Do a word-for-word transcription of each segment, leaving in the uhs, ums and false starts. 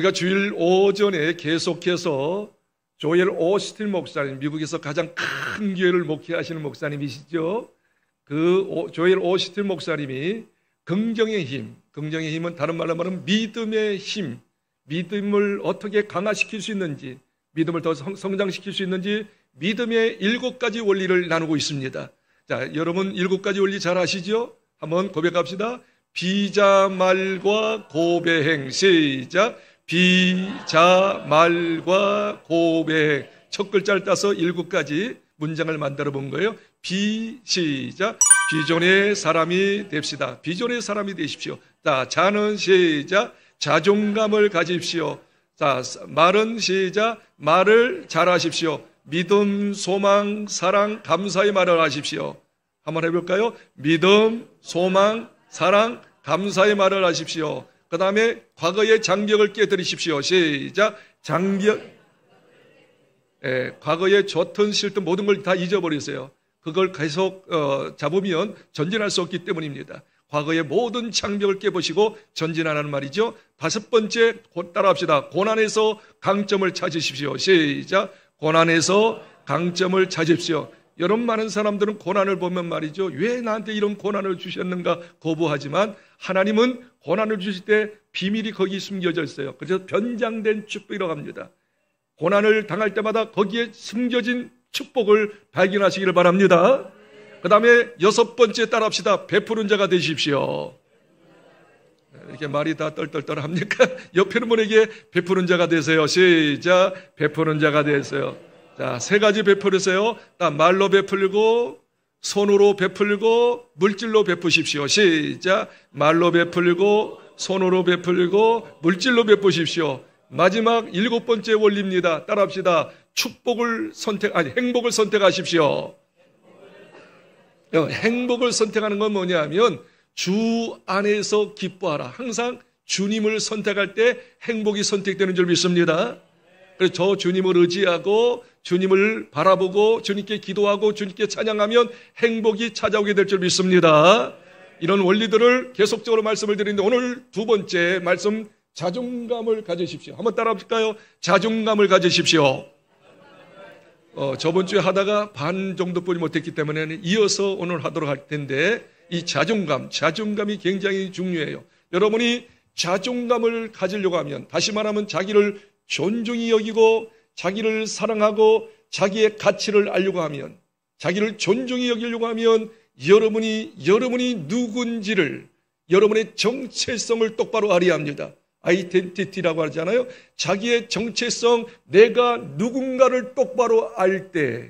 우리가 주일 오전에 계속해서 조엘 오스틴 목사님, 미국에서 가장 큰 교회를 목회하시는 목사님이시죠. 그 조엘 오스틴 목사님이 긍정의 힘, 긍정의 힘은 다른 말로 말하면 믿음의 힘, 믿음을 어떻게 강화시킬 수 있는지, 믿음을 더 성장시킬 수 있는지 믿음의 일곱 가지 원리를 나누고 있습니다. 자, 여러분 일곱 가지 원리 잘 아시죠? 한번 고백합시다. 비자, 말과 고백행. 시작. 비자, 말과 고백행. 첫 글자를 따서 일곱 가지 문장을 만들어 본 거예요. 비, 시작. 비전의 사람이 됩시다. 비전의 사람이 되십시오. 자, 자는 시작. 자존감을 가집시오. 자, 말은 시작. 말을 잘하십시오. 믿음, 소망, 사랑, 감사의 말을 하십시오. 한번 해볼까요? 믿음, 소망, 사랑, 감사의 말을 하십시오. 그 다음에 과거의 장벽을 깨뜨리십시오. 시작. 장벽. 예, 과거에 좋든 싫든 모든 걸 다 잊어버리세요. 그걸 계속 어, 잡으면 전진할 수 없기 때문입니다. 과거의 모든 장벽을 깨보시고 전진하라는 말이죠. 다섯 번째, 따라합시다. 고난에서 강점을 찾으십시오. 시작. 고난에서 강점을 찾으십시오. 여러분, 많은 사람들은 고난을 보면 말이죠. 왜 나한테 이런 고난을 주셨는가 거부하지만 하나님은 고난을 주실 때 비밀이 거기 숨겨져 있어요. 그래서 변장된 축복이라고 합니다. 고난을 당할 때마다 거기에 숨겨진 축복을 발견하시기를 바랍니다. 그 다음에 여섯 번째 따라합시다. 베푸는 자가 되십시오. 이렇게 말이 다 떨떨떨 합니까? 옆에 있는 분에게 베푸는 자가 되세요. 시작. 베푸는 자가 되세요. 자, 세 가지 베풀으세요. 말로 베풀고, 손으로 베풀고, 물질로 베푸십시오. 시작. 말로 베풀고, 손으로 베풀고, 물질로 베푸십시오. 마지막 일곱 번째 원리입니다. 따라합시다. 축복을 선택, 아니, 행복을 선택하십시오. 행복을 선택하는 건 뭐냐면 주 안에서 기뻐하라. 항상 주님을 선택할 때 행복이 선택되는 줄 믿습니다. 그래서 저 주님을 의지하고 주님을 바라보고 주님께 기도하고 주님께 찬양하면 행복이 찾아오게 될 줄 믿습니다. 이런 원리들을 계속적으로 말씀을 드리는데 오늘 두 번째 말씀, 자존감을 가지십시오. 한번 따라 볼까요? 자존감을 가지십시오. 어, 저번 주에 하다가 반 정도뿐이 못했기 때문에 이어서 오늘 하도록 할 텐데 이 자존감, 자존감이 굉장히 중요해요. 여러분이 자존감을 가지려고 하면, 다시 말하면 자기를 존중히 여기고 자기를 사랑하고 자기의 가치를 알려고 하면, 자기를 존중히 여기려고 하면 여러분이 여러분이 누군지를, 여러분의 정체성을 똑바로 알아야 합니다. 아이덴티티라고 하잖아요. 자기의 정체성, 내가 누군가를 똑바로 알 때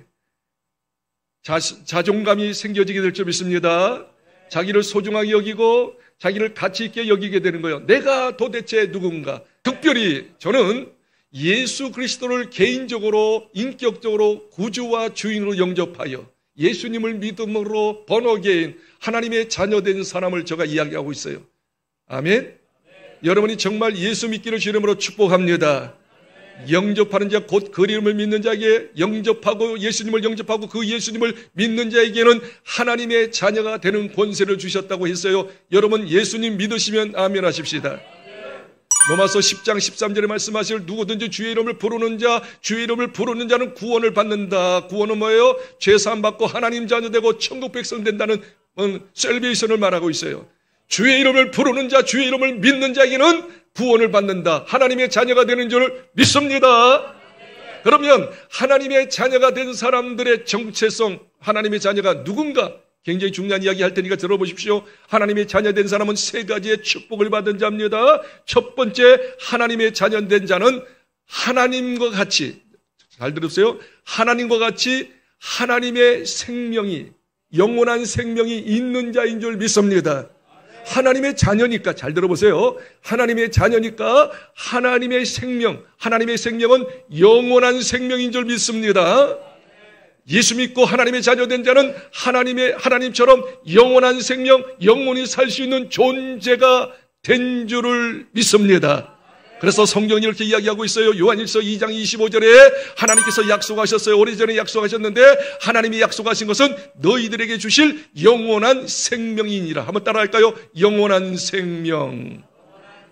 자, 자존감이 생겨지게 될 줄 믿습니다. 자기를 소중하게 여기고 자기를 가치 있게 여기게 되는 거예요. 내가 도대체 누군가. 특별히 저는 예수 그리스도를 개인적으로 인격적으로 구주와 주인으로 영접하여 예수님을 믿음으로 번어게인 하나님의 자녀된 사람을 제가 이야기하고 있어요. 아멘. 여러분이 정말 예수 믿기를 주 이름으로 축복합니다. 영접하는 자, 곧 그 이름을 믿는 자에게 영접하고 예수님을 영접하고 그 예수님을 믿는 자에게는 하나님의 자녀가 되는 권세를 주셨다고 했어요. 여러분 예수님 믿으시면 아멘 하십시다. 로마서 십 장 십삼 절에 말씀하실 누구든지 주의 이름을 부르는 자, 주의 이름을 부르는 자는 구원을 받는다. 구원은 뭐예요? 죄사함 받고 하나님 자녀 되고 천국 백성 된다는 셀베이션을 말하고 있어요. 주의 이름을 부르는 자, 주의 이름을 믿는 자에게는 구원을 받는다. 하나님의 자녀가 되는 줄 믿습니다. 그러면 하나님의 자녀가 된 사람들의 정체성, 하나님의 자녀가 누군가 굉장히 중요한 이야기 할 테니까 들어보십시오. 하나님의 자녀 된 사람은 세 가지의 축복을 받은 자입니다. 첫 번째, 하나님의 자녀 된 자는 하나님과 같이, 잘 들으세요. 하나님과 같이 하나님의 생명이, 영원한 생명이 있는 자인 줄 믿습니다. 하나님의 자녀니까, 잘 들어보세요. 하나님의 자녀니까 하나님의 생명, 하나님의 생명은 영원한 생명인 줄 믿습니다. 예수 믿고 하나님의 자녀 된 자는 하나님의, 하나님처럼 영원한 생명, 영원히 살 수 있는 존재가 된 줄을 믿습니다. 그래서 성경이 이렇게 이야기하고 있어요. 요한일서 이 장 이십오 절에 하나님께서 약속하셨어요. 오래전에 약속하셨는데 하나님이 약속하신 것은 너희들에게 주실 영원한 생명이니라. 한번 따라할까요? 영원한 생명.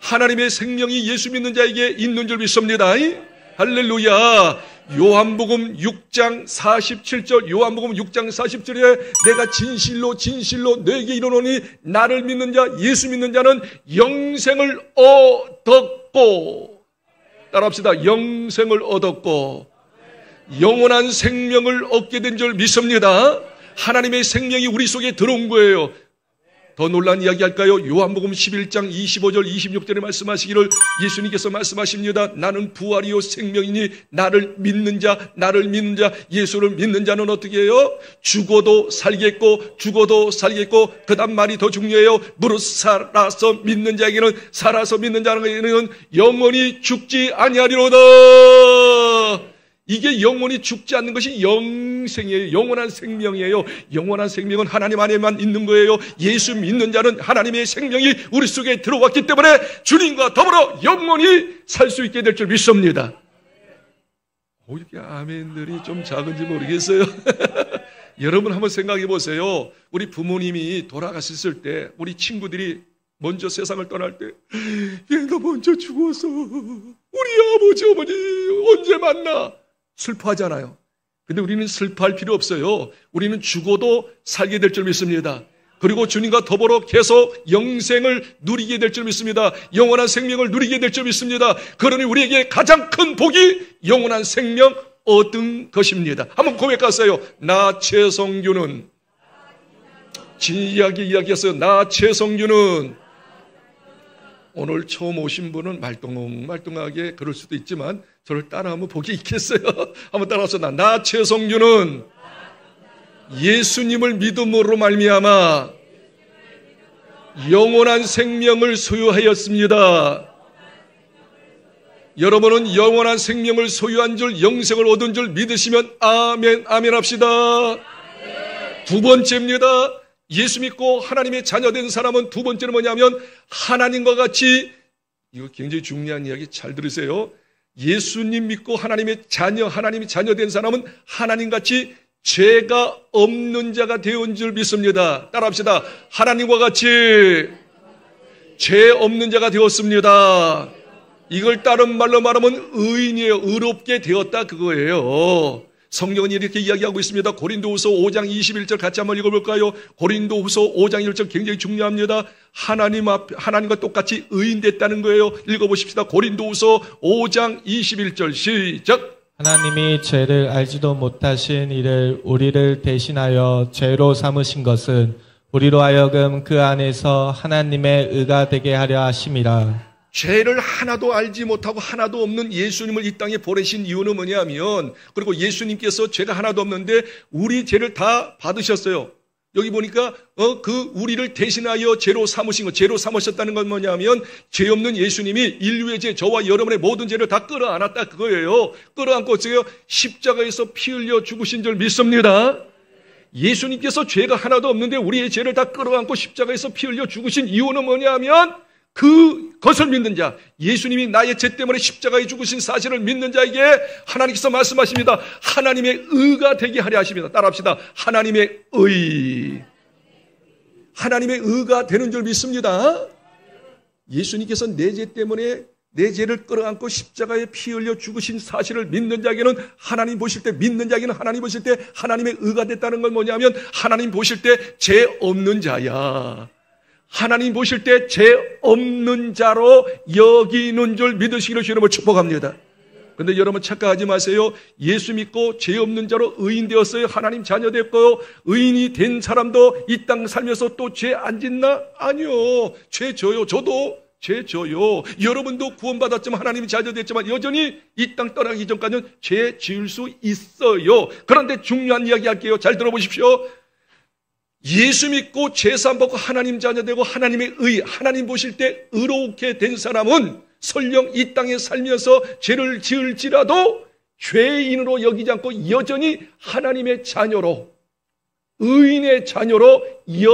하나님의 생명이 예수 믿는 자에게 있는 줄 믿습니다. 할렐루야. 요한복음 육 장 사십칠 절, 요한복음 육 장 사십칠 절에 내가 진실로 진실로 너에게 이르노니 나를 믿는 자, 예수 믿는 자는 영생을 얻었고, 따라합시다. 영생을 얻었고 영원한 생명을 얻게 된 줄 믿습니다. 하나님의 생명이 우리 속에 들어온 거예요. 더 놀라운 이야기 할까요? 요한복음 십일 장 이십오 절 이십육 절에 말씀하시기를 예수님께서 말씀하십니다. 나는 부활이요 생명이니 나를 믿는 자, 나를 믿는 자, 예수를 믿는 자는 어떻게 해요? 죽어도 살겠고 죽어도 살겠고, 그 다음 말이 더 중요해요. 무릇 살아서 믿는 자에게는, 살아서 믿는 자에게는 영원히 죽지 아니하리로다. 이게 영원히 죽지 않는 것이 영생이에요. 영원한 생명이에요. 영원한 생명은 하나님 안에만 있는 거예요. 예수 믿는 자는 하나님의 생명이 우리 속에 들어왔기 때문에 주님과 더불어 영원히 살 수 있게 될 줄 믿습니다. 오, 이렇게 아멘들이 좀 작은지 모르겠어요. 여러분 한번 생각해 보세요. 우리 부모님이 돌아가셨을 때, 우리 친구들이 먼저 세상을 떠날 때, 얘가 먼저 죽어서 우리 아버지 어머니 언제 만나? 슬퍼하잖아요. 근데 우리는 슬퍼할 필요 없어요. 우리는 죽어도 살게 될 줄 믿습니다. 그리고 주님과 더불어 계속 영생을 누리게 될 줄 믿습니다. 영원한 생명을 누리게 될 줄 믿습니다. 그러니 우리에게 가장 큰 복이 영원한 생명 얻은 것입니다. 한번 고백하세요. 나 최성규는, 진이야기 이야기했어요. 나 최성규는. 오늘 처음 오신 분은 말똥말똥하게 그럴 수도 있지만 저를 따라하면 복이 있겠어요. 한번 따라서 나, 나 최성규는 예수님을 믿음으로 말미암아 영원한 생명을 소유하였습니다. 여러분은 영원한 생명을 소유한 줄, 영생을 얻은 줄 믿으시면 아멘, 아멘 합시다. 두 번째입니다. 예수 믿고 하나님의 자녀된 사람은 두 번째는 뭐냐면 하나님과 같이, 이거 굉장히 중요한 이야기 잘 들으세요. 예수님 믿고 하나님의 자녀, 하나님의 자녀된 사람은 하나님같이 죄가 없는 자가 되온 줄 믿습니다. 따라합시다. 하나님과 같이 죄 없는 자가 되었습니다. 이걸 다른 말로 말하면 의인이에요. 의롭게 되었다 그거예요. 성경은 이렇게 이야기하고 있습니다. 고린도후서 오 장 이십일 절 같이 한번 읽어볼까요? 고린도후서 오 장 일 절 굉장히 중요합니다. 하나님 앞, 하나님과 똑같이 의인 됐다는 거예요. 읽어보십시다. 고린도후서 오 장 이십일 절 시작. 하나님이 죄를 알지도 못하신 이를 우리를 대신하여 죄로 삼으신 것은 우리로 하여금 그 안에서 하나님의 의가 되게 하려 하심이라. 죄를 하나도 알지 못하고 하나도 없는 예수님을 이 땅에 보내신 이유는 뭐냐면, 그리고 예수님께서 죄가 하나도 없는데 우리 죄를 다 받으셨어요. 여기 보니까 어, 그 우리를 대신하여 죄로 삼으신 것, 죄로 삼으셨다는 건 뭐냐면 죄 없는 예수님이 인류의 죄, 저와 여러분의 모든 죄를 다 끌어안았다 그거예요. 끌어안고 어쩌요? 십자가에서 피 흘려 죽으신 줄 믿습니다. 예수님께서 죄가 하나도 없는데 우리의 죄를 다 끌어안고 십자가에서 피 흘려 죽으신 이유는 뭐냐면 그것을 믿는 자, 예수님이 나의 죄 때문에 십자가에 죽으신 사실을 믿는 자에게 하나님께서 말씀하십니다. 하나님의 의가 되게 하려 하십니다. 따라합시다. 하나님의 의. 하나님의 의가 되는 줄 믿습니다. 예수님께서 내 죄 때문에 내 죄를 끌어안고 십자가에 피 흘려 죽으신 사실을 믿는 자에게는 하나님 보실 때, 믿는 자에게는 하나님 보실 때 하나님의 의가 됐다는 건 뭐냐면 하나님 보실 때 죄 없는 자야. 하나님 보실 때 죄 없는 자로 여기는 줄 믿으시기를 주님을 축복합니다. 그런데 여러분 착각하지 마세요. 예수 믿고 죄 없는 자로 의인 되었어요. 하나님 자녀 됐고요. 의인이 된 사람도 이 땅 살면서 또 죄 안 짓나? 아니요. 죄 져요. 저도 죄 져요. 여러분도 구원받았지만 하나님이 자녀 됐지만 여전히 이 땅 떠나기 전까지는 죄 지을 수 있어요. 그런데 중요한 이야기 할게요. 잘 들어보십시오. 예수 믿고 죄사함 받고 하나님 자녀 되고 하나님의 의, 하나님 보실 때 의롭게 된 사람은 설령 이 땅에 살면서 죄를 지을지라도 죄인으로 여기지 않고 여전히 하나님의 자녀로, 의인의 자녀로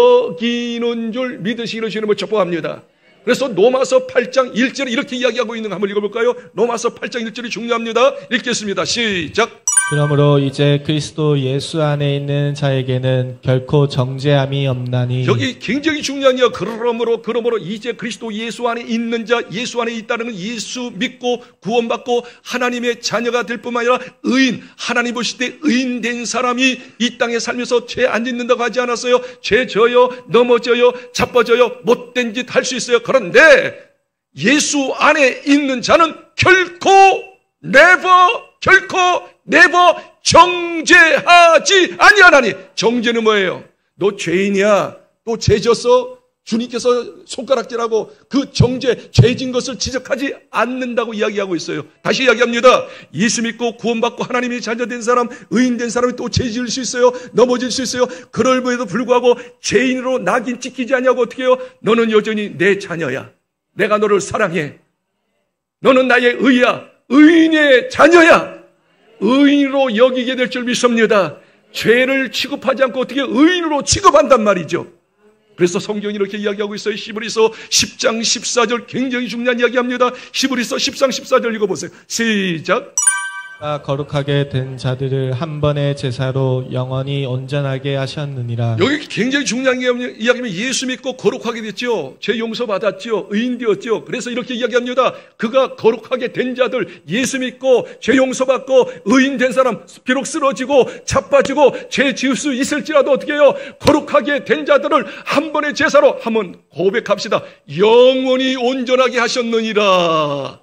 여기는 줄 믿으시기를 주님을 축복합니다. 그래서 로마서 팔 장 일 절에 이렇게 이야기하고 있는 거 한번 읽어볼까요? 로마서 팔 장 일 절이 중요합니다. 읽겠습니다. 시작. 그러므로 이제 그리스도 예수 안에 있는 자에게는 결코 정죄함이 없나니. 여기 굉장히 중요한 이야. 그러므로 그러므로 이제 그리스도 예수 안에 있는 자, 예수 안에 있다는 건 예수 믿고 구원받고 하나님의 자녀가 될 뿐만 아니라 의인, 하나님 보실 때 의인된 사람이 이 땅에 살면서 죄 안 짓는다고 하지 않았어요? 죄 져요, 넘어져요, 자빠져요, 못된 짓 할 수 있어요. 그런데 예수 안에 있는 자는 결코 never, 결코 never 정죄하지 아니하나니. 정죄는 뭐예요? 너 죄인이야, 또 죄 졌어, 주님께서 손가락질하고 그 정죄, 죄진 것을 지적하지 않는다고 이야기하고 있어요. 다시 이야기합니다. 예수 믿고 구원받고 하나님의 자녀된 사람, 의인된 사람이 또 죄 지을 수 있어요, 넘어질 수 있어요. 그럴에도 불구하고 죄인으로 낙인 찍히지 않냐고. 어떻게 해요? 너는 여전히 내 자녀야, 내가 너를 사랑해, 너는 나의 의야, 의인의 자녀야, 의인으로 여기게 될 줄 믿습니다. 죄를 취급하지 않고 어떻게 의인으로 취급한단 말이죠. 그래서 성경이 이렇게 이야기하고 있어요. 히브리서 십 장 십사 절 굉장히 중요한 이야기합니다. 히브리서 십 장 십사 절 읽어보세요. 시작. 거룩하게 된 자들을 한 번의 제사로 영원히 온전하게 하셨느니라. 여기 굉장히 중요한 이야기입니다. 예수 믿고 거룩하게 됐죠. 죄 용서받았죠. 의인 되었죠. 그래서 이렇게 이야기합니다. 그가 거룩하게 된 자들, 예수 믿고 죄 용서받고 의인 된 사람, 비록 쓰러지고 자빠지고 죄 지을 수 있을지라도 어떻게 해요? 거룩하게 된 자들을 한 번의 제사로 한번 고백합시다. 영원히 온전하게 하셨느니라.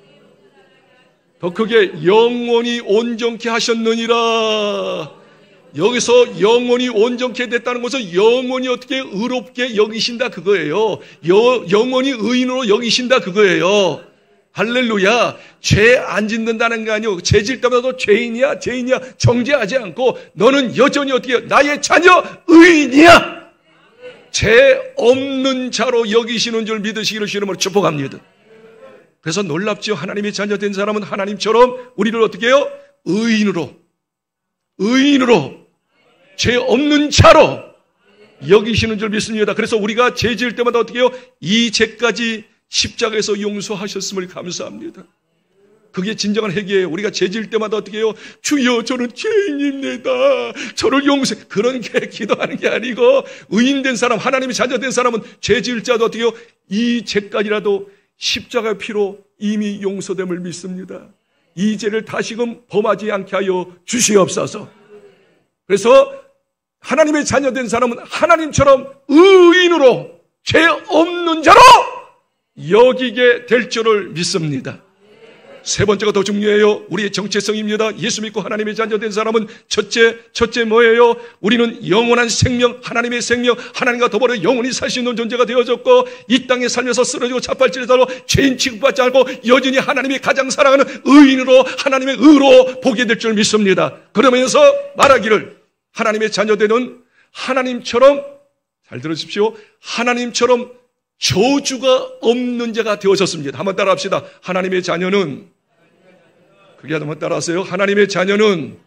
더 크게 영원히 온전케 하셨느니라. 여기서 영원히 온전케 됐다는 것은 영원히 어떻게 의롭게 여기신다 그거예요. 여, 영원히 의인으로 여기신다 그거예요. 할렐루야. 죄 안 짓는다는 게 아니고 죄 질 때마다 죄인이야 죄인이야 정죄하지 않고 너는 여전히 어떻게 나의 자녀 의인이야. 죄 없는 자로 여기시는 줄 믿으시기를 주님으로 축복합니다. 그래서 놀랍죠. 하나님의 자녀 된 사람은 하나님처럼 우리를 어떻게 해요? 의인으로, 의인으로, 죄 없는 자로 여기시는 줄 믿습니다. 그래서 우리가 죄 지을 때마다 어떻게 해요? 이 죄까지 십자가에서 용서하셨음을 감사합니다. 그게 진정한 회개예요. 우리가 죄 지을 때마다 어떻게 해요? 주여, 저는 죄인입니다, 저를 용서해. 그런 게 기도하는 게 아니고, 의인된 사람, 하나님의 자녀 된 사람은 죄 지을 자도 어떻게 해요? 이 죄까지라도 십자가의 피로 이미 용서됨을 믿습니다. 이 죄를 다시금 범하지 않게 하여 주시옵소서. 그래서 하나님의 자녀된 사람은 하나님처럼 의인으로 죄 없는 자로 여기게 될 줄을 믿습니다. 세 번째가 더 중요해요. 우리의 정체성입니다. 예수 믿고 하나님의 자녀 된 사람은 첫째, 첫째 뭐예요? 우리는 영원한 생명, 하나님의 생명, 하나님과 더불어 영원히 살 수 있는 존재가 되어졌고, 이 땅에 살면서 쓰러지고 자팔질하도 죄인 취급받지 않고 여전히 하나님이 가장 사랑하는 의인으로, 하나님의 의로 보게 될 줄 믿습니다. 그러면서 말하기를 하나님의 자녀 되는 하나님처럼, 잘 들으십시오, 하나님처럼 저주가 없는 자가 되어졌습니다. 한번 따라합시다. 하나님의 자녀는, 그게 한번 따라하세요. 하나님의 자녀는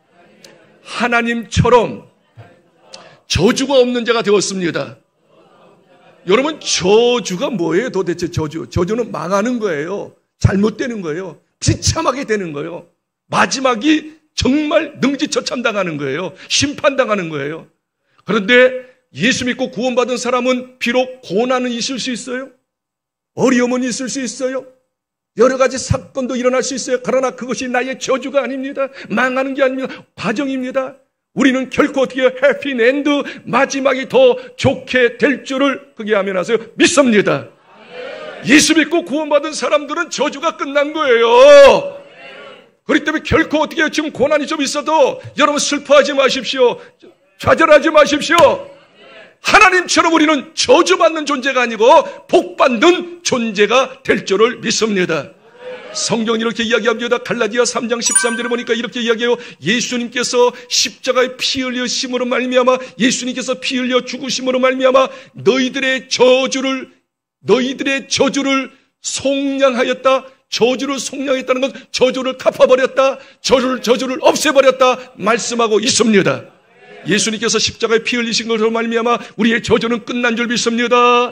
하나님처럼 저주가 없는 자가 되었습니다. 여러분, 저주가 뭐예요? 도대체 저주. 저주는 망하는 거예요. 잘못되는 거예요. 비참하게 되는 거예요. 마지막이 정말 능지처참당하는 거예요. 심판당하는 거예요. 그런데 예수 믿고 구원받은 사람은 비록 고난은 있을 수 있어요. 어려움은 있을 수 있어요. 여러 가지 사건도 일어날 수 있어요. 그러나 그것이 나의 저주가 아닙니다. 망하는 게 아닙니다. 과정입니다. 우리는 결코 어떻게 해피엔드, 마지막이 더 좋게 될 줄을 그게 하면 하세요. 믿습니다. 예수 믿고 구원받은 사람들은 저주가 끝난 거예요. 그렇기 때문에 결코 어떻게 해요? 지금 고난이 좀 있어도 여러분 슬퍼하지 마십시오. 좌절하지 마십시오. 하나님처럼 우리는 저주받는 존재가 아니고 복받는 존재가 될 줄을 믿습니다. 성경이 이렇게 이야기합니다. 갈라디아 삼 장 십삼 절에 보니까 이렇게 이야기해요. 예수님께서 십자가에 피 흘리심으로 말미암아, 예수님께서 피 흘려 죽으심으로 말미암아 너희들의 저주를 너희들의 저주를 속량하였다. 저주를 속량했다는 건 저주를 갚아버렸다, 저주를 저주를 없애버렸다 말씀하고 있습니다. 예수님께서 십자가에 피 흘리신 것으로 말미암아 우리의 저주는 끝난 줄 믿습니다.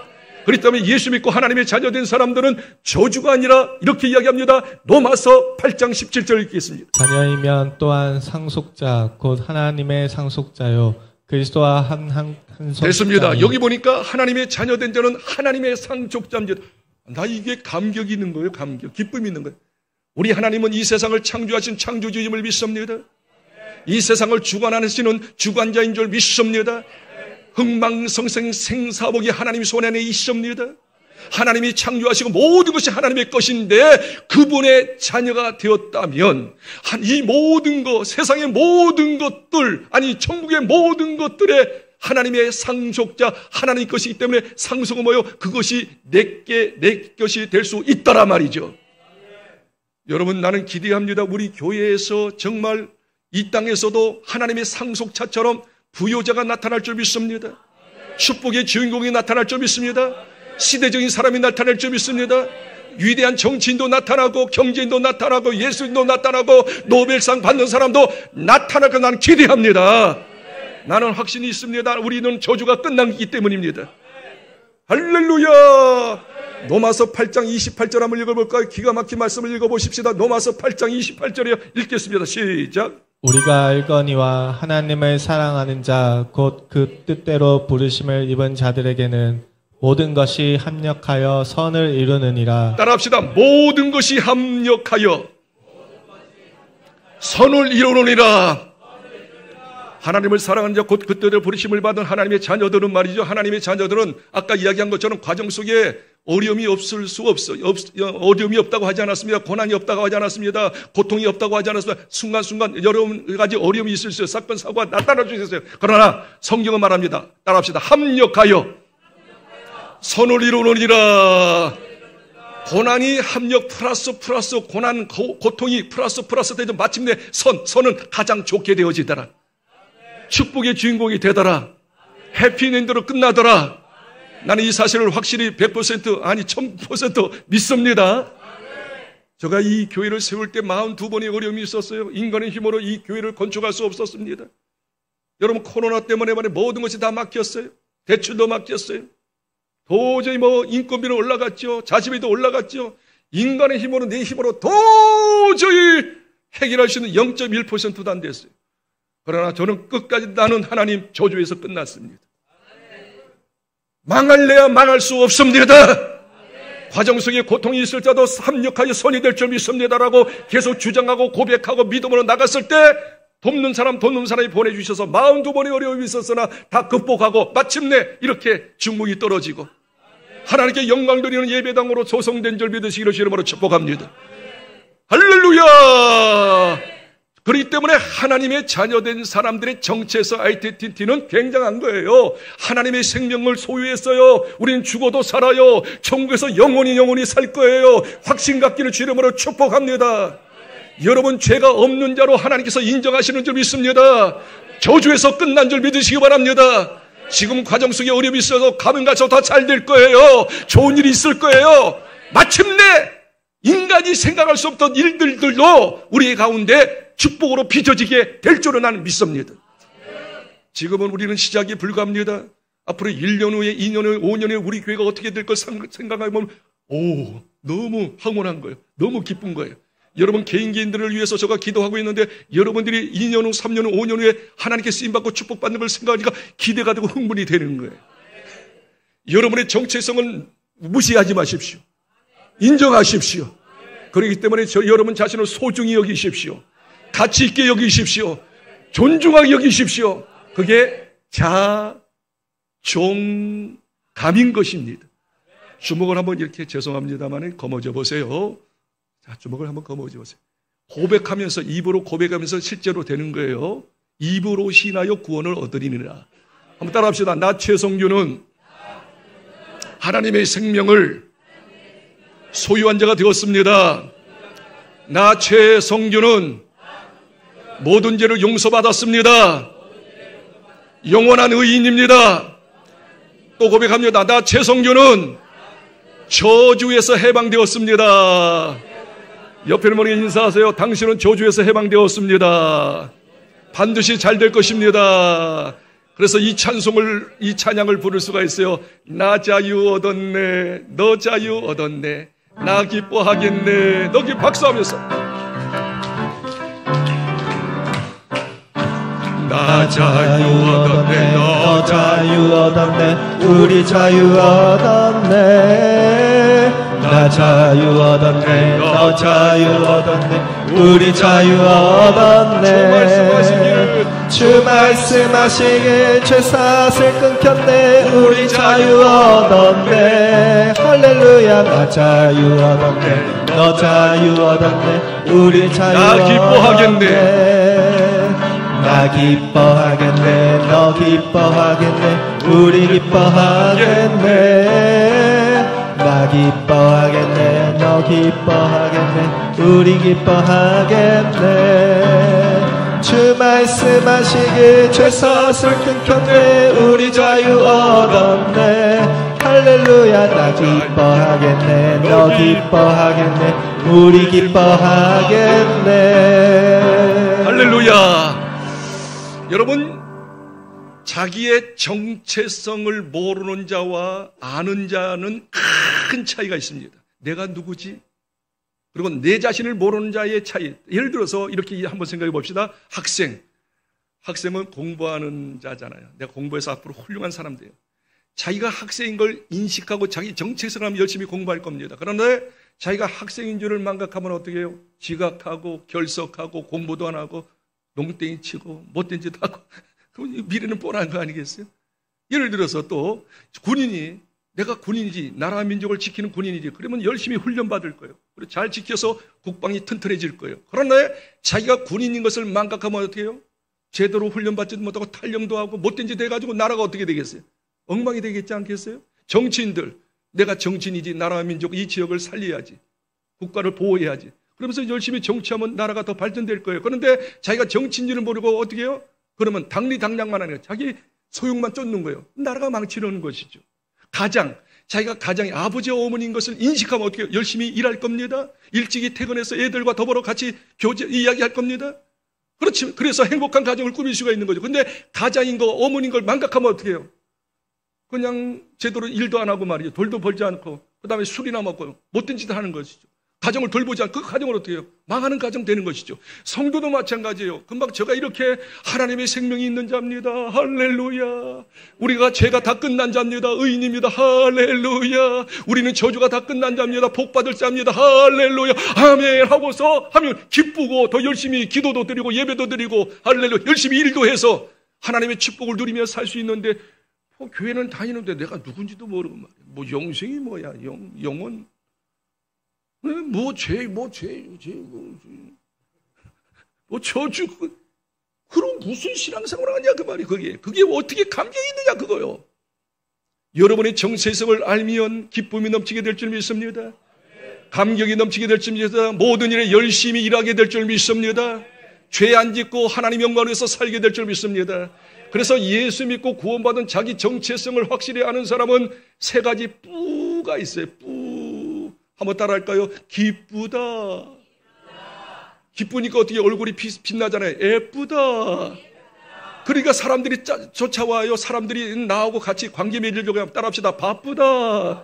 그렇기 때문에 예수 믿고 하나님의 자녀된 사람들은 저주가 아니라 이렇게 이야기합니다. 로마서 팔 장 십칠 절 읽겠습니다. 자녀이면 또한 상속자 곧 하나님의 상속자요 그리스도와 한, 한, 한 속자. 됐습니다. 여기 보니까 하나님의 자녀된 자는 하나님의 상속자입니다. 나 이게 감격이 있는 거예요. 감격, 기쁨이 있는 거예요. 우리 하나님은 이 세상을 창조하신 창조주임을 믿습니다. 이 세상을 주관하시는 주관자인 줄 믿습니다. 흥망성생 생사복이 하나님 손 안에 있습니다. 하나님이 창조하시고 모든 것이 하나님의 것인데 그분의 자녀가 되었다면 이 모든 것, 세상의 모든 것들, 아니 천국의 모든 것들에 하나님의 상속자, 하나님 것이기 때문에 상속은 뭐요? 그것이 내게 내 것이 될 수 있다라 말이죠. 여러분, 나는 기대합니다. 우리 교회에서 정말 이 땅에서도 하나님의 상속자처럼 부요자가 나타날 줄 믿습니다. 축복의 주인공이 나타날 줄 믿습니다. 시대적인 사람이 나타날 줄 믿습니다. 위대한 정치인도 나타나고 경제인도 나타나고 예술인도 나타나고 노벨상 받는 사람도 나타날 거 나는 기대합니다. 나는 확신이 있습니다. 우리는 저주가 끝났기 때문입니다. 할렐루야. 로마서 팔 장 이십팔 절 한번 읽어볼까요? 기가 막힌 말씀을 읽어보십시다. 로마서 팔 장 이십팔 절이요. 읽겠습니다. 시작. 우리가 알거니와 하나님을 사랑하는 자 곧 그 뜻대로 부르심을 입은 자들에게는 모든 것이 합력하여 선을 이루느니라. 따라합시다. 모든 것이 합력하여 선을 이루느니라. 하나님을 사랑하는 자 곧 그 뜻대로 부르심을 받은 하나님의 자녀들은 말이죠. 하나님의 자녀들은 아까 이야기한 것처럼 과정 속에 어려움이 없을 수 없어. 없, 어려움이 없다고 하지 않았습니다. 고난이 없다고 하지 않았습니다. 고통이 없다고 하지 않았습니다. 순간순간 여러 가지 어려움이 있을 수 있어요. 사건, 사고가 나타날 수 있어요. 그러나 성경은 말합니다. 따라합시다. 합력하여 선을 이루느니라. 고난이 합력 플러스 플러스 고난, 고, 고통이 플러스 플러스 되죠. 마침내 선, 선은 가장 좋게 되어지더라. 축복의 주인공이 되더라. 해피엔드로 끝나더라. 나는 이 사실을 확실히 백 퍼센트 아니 천 퍼센트 믿습니다. 제가 이 교회를 세울 때 사십이 번의 어려움이 있었어요. 인간의 힘으로 이 교회를 건축할 수 없었습니다. 여러분, 코로나 때문에 말해 모든 것이 다 막혔어요. 대출도 막혔어요. 도저히 뭐 인건비는 올라갔죠. 자재비도 올라갔죠. 인간의 힘으로, 내 힘으로 도저히 해결할 수 있는 영 점 일 퍼센트도 안 됐어요. 그러나 저는 끝까지 나는 하나님 저주에서 끝났습니다. 망할래야 망할 수 없습니다. 과정 속에 고통이 있을지라도 합력하여 선이 될 줄 믿습니다라고 계속 주장하고 고백하고 믿음으로 나갔을 때 돕는 사람 돕는 사람이 보내주셔서 사십이 번의 어려움이 있었으나 다 극복하고 마침내 이렇게 중목이 떨어지고 하나님께 영광 드리는 예배당으로 조성된 줄 믿으시기로 이름으로 축복합니다. 할렐루야. 그렇기 때문에 하나님의 자녀된 사람들의 정체에서 아이덴티티는 굉장한 거예요. 하나님의 생명을 소유했어요. 우리는 죽어도 살아요. 천국에서 영원히 영원히 살 거예요. 확신 갖기를 주 이름으로 축복합니다. 여러분, 죄가 없는 자로 하나님께서 인정하시는 줄 믿습니다. 저주에서 끝난 줄 믿으시기 바랍니다. 지금 과정 속에 어려움이 있어서 가면 가서 더 잘 될 거예요. 좋은 일이 있을 거예요. 마침내 인간이 생각할 수 없던 일들도 우리 가운데 축복으로 빚어지게 될 줄은 나는 믿습니다. 지금은 우리는 시작이 불가합니다. 앞으로 일 년 후에, 이 년 후에, 오 년 후에 우리 교회가 어떻게 될 걸 생각해보면 오, 너무 황홀한 거예요. 너무 기쁜 거예요. 여러분 개인 개인들을 위해서 제가 기도하고 있는데 여러분들이 이 년 후, 삼 년 후, 오 년 후에 하나님께 쓰임받고 축복받는 걸 생각하니까 기대가 되고 흥분이 되는 거예요. 여러분의 정체성을 무시하지 마십시오. 인정하십시오. 그렇기 때문에 저 여러분 자신을 소중히 여기십시오. 가치 있게 여기십시오. 존중하게 여기십시오. 그게 자존감인 것입니다. 주먹을 한번 이렇게 죄송합니다만 거머쥐어 보세요. 자, 주먹을 한번 거머쥐어 보세요. 고백하면서, 입으로 고백하면서 실제로 되는 거예요. 입으로 신하여 구원을 얻으리니라. 한번 따라합시다. 나 최성규는 하나님의 생명을 소유한 자가 되었습니다. 나 최성규는 모든 죄를 용서받았습니다. 영원한 의인입니다. 또 고백합니다. 나 최성규는 저주에서 해방되었습니다. 옆에 분에게 인사하세요. 당신은 저주에서 해방되었습니다. 반드시 잘 될 것입니다. 그래서 이 찬송을, 이 찬양을 부를 수가 있어요. 나 자유 얻었네, 너 자유 얻었네, 나 기뻐하겠네. 너 기 박수하면서 나 자유 얻었네, 너 자유 얻었네, 우리 자유 얻었네. 나 자유 얻었네, 너 자유 얻었네, 우리 자유 얻었네. 주 말씀하시길 죄 사슬 끊겼네, 우리 자유 얻었네. 할렐루야. 나 자유 얻었네, 너 자유 얻었네, 우리 자유 나 얻었네. 기뻐하겠네. 나 기뻐하겠네, 너 기뻐하겠네, 우리 기뻐하겠네. 나 기뻐하겠네, 너 기뻐하겠네, 우리 기뻐하겠네. 주 말씀하시길 죄 사슬 끊겼네, 우리 자유 얻었네. 할렐루야. 나 기뻐하겠네, 너 기뻐하겠네, 우리 기뻐하겠네. 할렐루야. 여러분, 자기의 정체성을 모르는 자와 아는 자는 큰 차이가 있습니다. 내가 누구지? 그리고 내 자신을 모르는 자의 차이. 예를 들어서 이렇게 한번 생각해 봅시다. 학생. 학생은 공부하는 자잖아요. 내가 공부해서 앞으로 훌륭한 사람 돼요. 자기가 학생인 걸 인식하고 자기 정체성을 하면 열심히 공부할 겁니다. 그런데 자기가 학생인 줄을 망각하면 어떻게 해요? 지각하고 결석하고 공부도 안 하고 농땡이 치고 못된 짓 하고. 그럼 미래는 뻔한 거 아니겠어요? 예를 들어서 또 군인이, 내가 군인이지, 나라 민족을 지키는 군인이지, 그러면 열심히 훈련받을 거예요. 그리고 잘 지켜서 국방이 튼튼해질 거예요. 그런데 자기가 군인인 것을 망각하면 어떻게 해요? 제대로 훈련받지도 못하고 탈영도 하고 못된 짓 해가지고 나라가 어떻게 되겠어요? 엉망이 되겠지 않겠어요? 정치인들, 내가 정치인이지, 나라 민족 이 지역을 살려야지, 국가를 보호해야지, 그러면서 열심히 정치하면 나라가 더 발전될 거예요. 그런데 자기가 정치인지를 모르고 어떻게 해요? 그러면 당리당략만 하는 거예요. 자기 소욕만 쫓는 거예요. 나라가 망치려는 것이죠. 가장, 자기가 가장이 아버지와 어머니인 것을 인식하면 어떻게 해요? 열심히 일할 겁니다. 일찍이 퇴근해서 애들과 더불어 같이 교제, 이야기할 겁니다. 그렇지. 그래서 행복한 가정을 꾸밀 수가 있는 거죠. 근데 가장인 거, 어머니인 걸 망각하면 어떻게 해요? 그냥 제대로 일도 안 하고 말이죠. 돌도 벌지 않고, 그 다음에 술이나 먹고, 못된 짓을 하는 것이죠. 가정을 돌보지 않고 그 가정을 어떻게 해요? 망하는 가정 되는 것이죠. 성도도 마찬가지예요. 금방 제가 이렇게 하나님의 생명이 있는 자입니다. 할렐루야. 우리가 죄가 다 끝난 자입니다. 의인입니다. 할렐루야. 우리는 저주가 다 끝난 자입니다. 복받을 자입니다. 할렐루야. 아멘 하고서 하면 기쁘고 더 열심히 기도도 드리고 예배도 드리고 할렐루야. 열심히 일도 해서 하나님의 축복을 누리며 살 수 있는데, 뭐 교회는 다니는데 내가 누군지도 모르고 말이야. 뭐 영생이 뭐야, 영, 영원. 뭐 죄, 뭐 죄, 죄, 뭐, 뭐 저주, 그럼 무슨 신앙생활을 하냐 그 말이. 그게 그게 어떻게 감격이 있느냐 그거요. 여러분의 정체성을 알면 기쁨이 넘치게 될 줄 믿습니다. 감격이 넘치게 될 줄 믿습니다. 모든 일에 열심히 일하게 될 줄 믿습니다. 죄 안 짓고 하나님 영광을 위해서 살게 될 줄 믿습니다. 그래서 예수 믿고 구원받은 자기 정체성을 확실히 아는 사람은 세 가지 뿌가 있어요. 뿌. 한번 따라할까요? 기쁘다. 기쁘니까 어떻게 얼굴이 빛나잖아요. 예쁘다. 그러니까 사람들이 짜, 쫓아와요. 사람들이 나하고 같이 관계 맺으려고 하면 따라합시다. 바쁘다.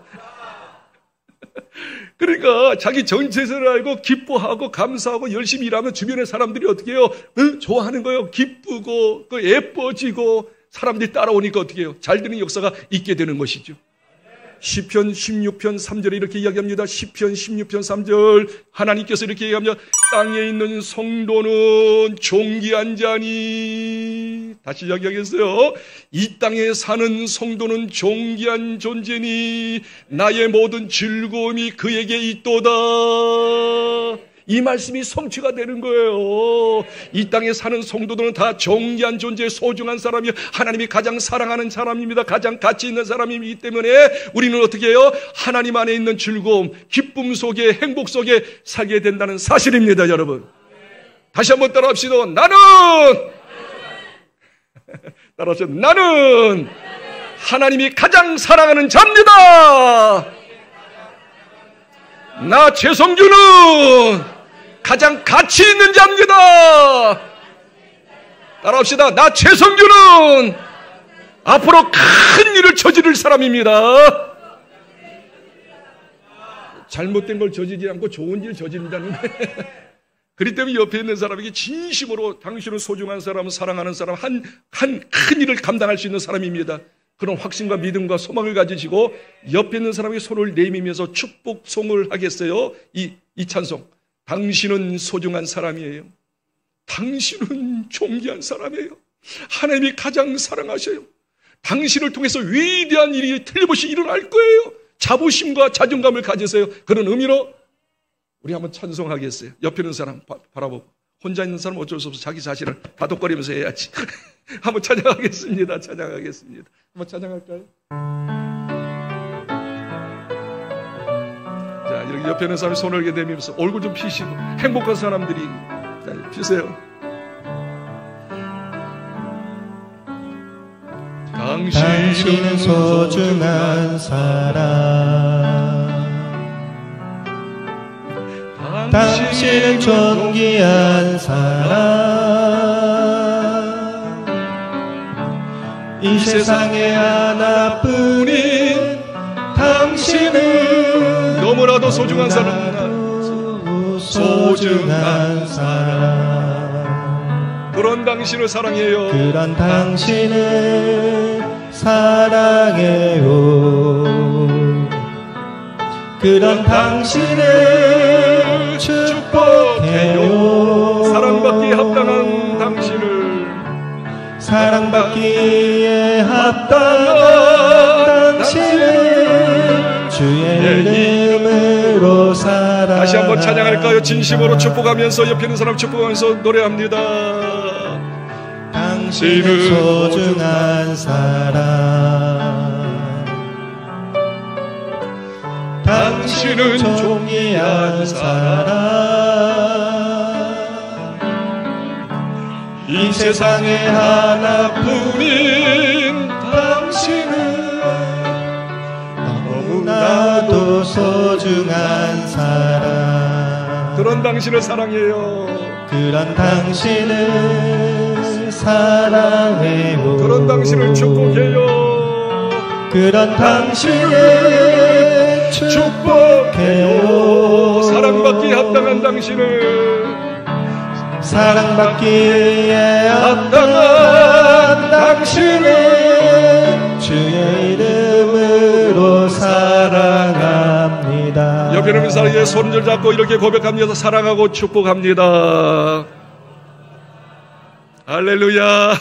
그러니까 자기 정체성을 알고 기뻐하고 감사하고 열심히 일하면 주변의 사람들이 어떻게 해요? 응? 좋아하는 거예요. 기쁘고 그 예뻐지고 사람들이 따라오니까 어떻게 해요? 잘 되는 역사가 있게 되는 것이죠. 시편 십육 편 삼 절에 이렇게 이야기합니다. 시편 십육 편 삼 절 하나님께서 이렇게 얘기합니다. 땅에 있는 성도는 존귀한 자니. 다시 이야기하겠어요. 이 땅에 사는 성도는 존귀한 존재니 나의 모든 즐거움이 그에게 있도다. 이 말씀이 성취가 되는 거예요. 이 땅에 사는 성도들은 다 존귀한 존재, 소중한 사람이 하나님이 가장 사랑하는 사람입니다. 가장 가치 있는 사람이기 때문에 우리는 어떻게 해요? 하나님 안에 있는 즐거움, 기쁨 속에, 행복 속에 살게 된다는 사실입니다, 여러분. 다시 한번 따라합시다. 나는 따라합시다. 나는 하나님이 가장 사랑하는 자입니다. 나 최성규는 가장 가치 있는 자입니다. 따라합시다. 나 최성규는 앞으로 큰 일을 저지를 사람입니다. 잘못된 걸 저지르지 않고 좋은 일 저지른다는 거예요. 그렇기 때문에 옆에 있는 사람에게 진심으로 당신은 소중한 사람, 사랑하는 사람, 한, 한 큰 일을 감당할 수 있는 사람입니다. 그런 확신과 믿음과 소망을 가지시고 옆에 있는 사람에게 손을 내밀면서 축복송을 하겠어요. 이, 이 찬송. 당신은 소중한 사람이에요. 당신은 존귀한 사람이에요. 하나님이 가장 사랑하셔요. 당신을 통해서 위대한 일이 틀림없이 일어날 거예요. 자부심과 자존감을 가지세요. 그런 의미로 우리 한번 찬송하겠어요. 옆에 있는 사람 바, 바라보고. 혼자 있는 사람 어쩔 수 없어 자기 자신을 다독거리면서 해야지. 한번 찬양하겠습니다. 찬양하겠습니다. 한번 찬양할까요? 자, 이렇게 옆에 있는 사람이 손을 이렇게 내밀면서 얼굴 좀 피시고 행복한 사람들이 자, 피세요. 당신은 소중한 사람, 당신은 존귀한 사람, 이 세상에 하나뿐인 당신은 너무나도 소중한 사람, 소중한 사람, 그런 당신을 사랑해요. 그런 당신을 사랑해요. 그런 당신을 축복해요. 사랑받기에 합당한 당신을, 사랑받기에 합당한 당신을 주의 이름으로 사랑합니다. 다시 한번 찬양할까요? 진심으로 축복하면서 옆에 있는 사람 축복하면서 노래합니다. 당신은 소중한 사람, 당신은 존귀한 사람, 이 세상에 하나뿐인 당신은 너무나도 소중한 사람, 그런 당신을 사랑해요. 그런 당신을 사랑해요. 그런 당신을 축복해요. 그런 당신을 축복해요. 사랑받기에 합당한 당신을, 사랑받기에 합당한 당신을 주의 이름으로 사랑합니다. 옆에 있는 사람에게 손을 잡고 이렇게 고백합니다. 사랑하고 축복합니다. 할렐루야.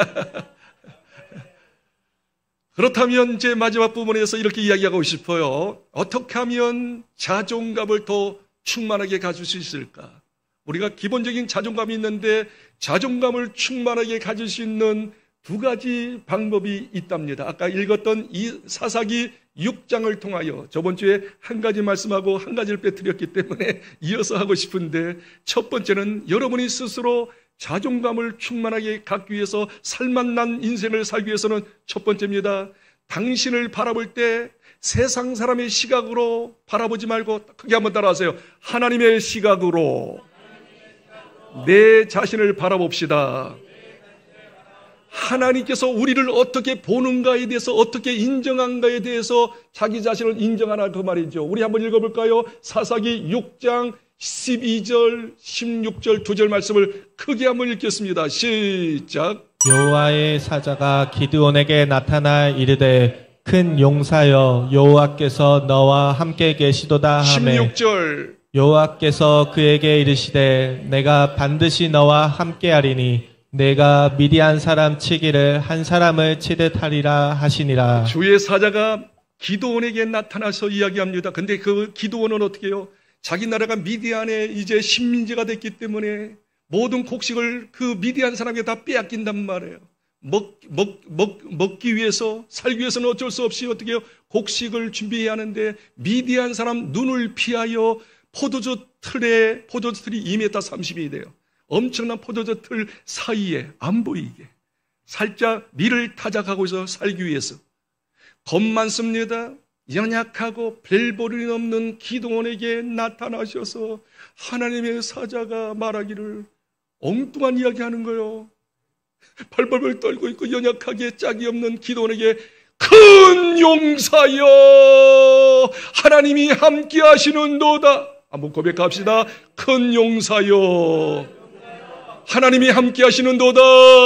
그렇다면 제 마지막 부분에서 이렇게 이야기하고 싶어요. 어떻게 하면 자존감을 더 충만하게 가질 수 있을까? 우리가 기본적인 자존감이 있는데 자존감을 충만하게 가질 수 있는 두 가지 방법이 있답니다. 아까 읽었던 이 사사기 육 장을 통하여 저번 주에 한 가지 말씀하고 한 가지를 빼뜨렸기 때문에 이어서 하고 싶은데, 첫 번째는 여러분이 스스로 자존감을 충만하게 갖기 위해서 살맛난 인생을 살기 위해서는 첫 번째입니다. 당신을 바라볼 때 세상 사람의 시각으로 바라보지 말고 크게 한번 따라하세요. 하나님의 시각으로 내 자신을 바라봅시다. 하나님께서 우리를 어떻게 보는가에 대해서, 어떻게 인정한가에 대해서 자기 자신을 인정하라, 그 말이죠. 우리 한번 읽어볼까요? 사사기 육 장 십이 절, 십육 절 두 절 말씀을 크게 한번 읽겠습니다. 시작. 여호와의 사자가 기드온에게 나타나 이르되 큰 용사여, 여호와께서 너와 함께 계시도다 하매, 십육 절. 여호와께서 그에게 이르시되 내가 반드시 너와 함께하리니 내가 미디안 사람 치기를 한 사람을 치듯 하리라 하시니라. 주의 사자가 기드온에게 나타나서 이야기합니다. 근데 그 기드온은 어떻게 해요? 자기 나라가 미디안에 이제 식민지가 됐기 때문에 모든 곡식을 그 미디안 사람에게 다 빼앗긴단 말이에요. 먹, 먹, 먹, 먹기 위해서, 살기 위해서는 어쩔 수 없이 어떻게 해요? 곡식을 준비해야 하는데 미디안 사람 눈을 피하여 포도주 틀에, 포도주 틀이 이 미터 삼십이 돼요. 엄청난 포도주 틀 사이에 안 보이게 살짝 밀을 타작하고 있어 살기 위해서 겁 많습니다. 연약하고 별 볼이 없는 기드온에게 나타나셔서 하나님의 사자가 말하기를 엉뚱한 이야기하는 거예요. 벌벌벌 떨고 있고 연약하게 짝이 없는 기도원에게 큰 용사여 하나님이 함께 하시는도다. 한번 고백합시다. 큰 용사여 하나님이 함께 하시는도다.